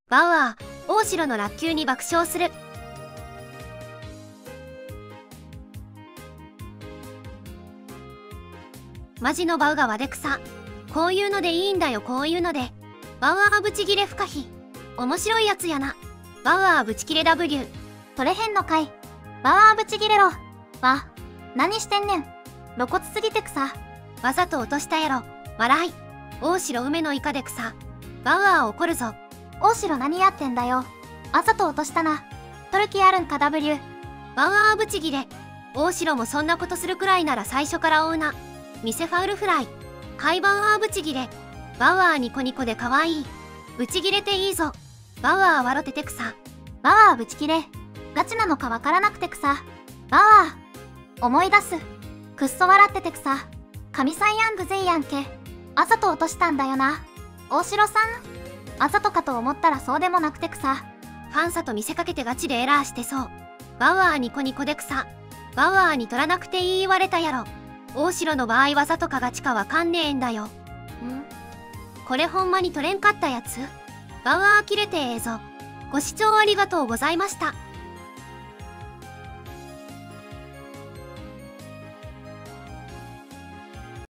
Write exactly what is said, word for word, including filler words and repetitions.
バウアー、大城の落球に爆笑する。マジのバウがわでくさ。こういうのでいいんだよ、こういうので。バウアーブチギレ不可避。面白いやつやな。バウアーブチギレ ダブリュー。 取れへんのかい。バウアーブチギレろ。わ、何してんねん。露骨すぎてくさ。 わざと落としたやろ。笑い。大城梅のイカでくさ。バウアー怒るぞ。 大城何やってんだよ。わざと落としたな。取る気あるんか ダブリュー。 バウアーブチギレ。大城もそんなことするくらいなら最初から追うな。店ファウルフライ。カイバウアーブチギレ。バウアーニコニコでかわいい。ブチギレていいぞ。バウアー笑っててくさ。 バウアーブチギレ。ガチなのかわからなくてくさ。バウアー。思い出す。くっそ笑っててくさ。神さんヤングゼイやんけ。あざと落としたんだよな。大城さん。あざとかと思ったらそうでもなくてくさ。 ファンサと見せかけてガチでエラーしてそう。バウアーニコニコでくさ。バウアーに取らなくていい言われたやろ。大城の場合わざとかガチかわかんねえんだよ。んこれほんまに取れんかったやつ。バウアー切れてええぞ。ご視聴ありがとうございました。